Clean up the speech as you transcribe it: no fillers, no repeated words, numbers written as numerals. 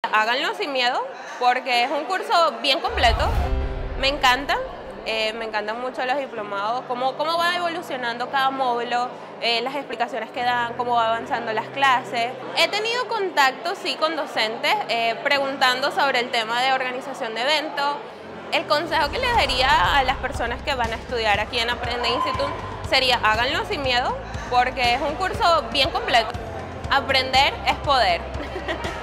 Háganlo sin miedo porque es un curso bien completo. Me encantan mucho los diplomados, cómo va evolucionando cada módulo, las explicaciones que dan, cómo va avanzando las clases. He tenido contacto, sí, con docentes preguntando sobre el tema de organización de eventos. El consejo que les daría a las personas que van a estudiar aquí en Aprende Institute sería háganlo sin miedo porque es un curso bien completo. Aprender es poder.